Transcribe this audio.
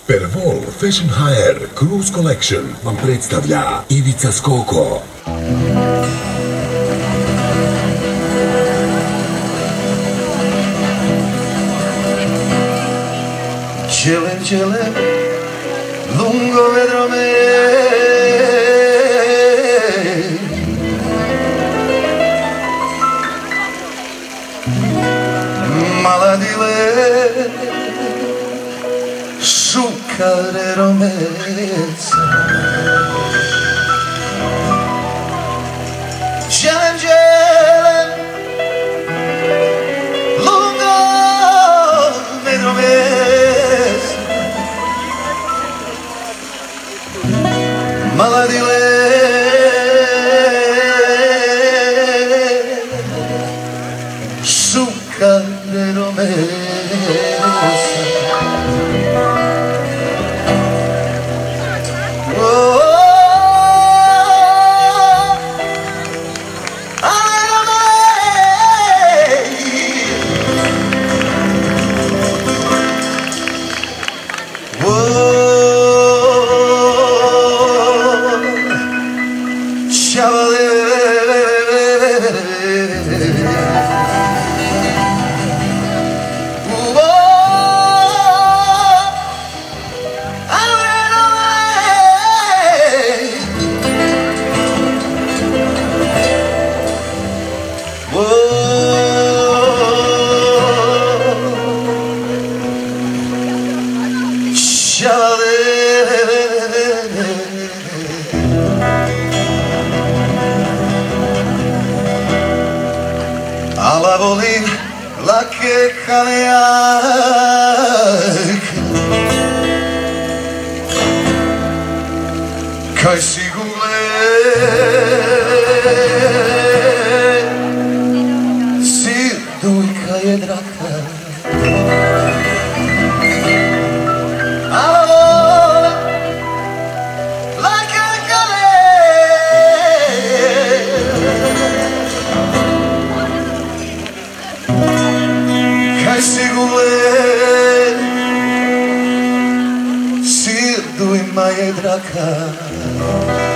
Pervol Fashion Hire Cruise Collection vam predstavlja Ivica Skoko. Čelem, čelem, lungo vedro me, mala dile, šukarero mesa. Čelem, čelem, lungo vedro me, mala dile, šukarero mesa. Ala volim lake kalijake kaj sigule sirduljka je draka. Ala volim lake kaj sigule sirduljma je draka.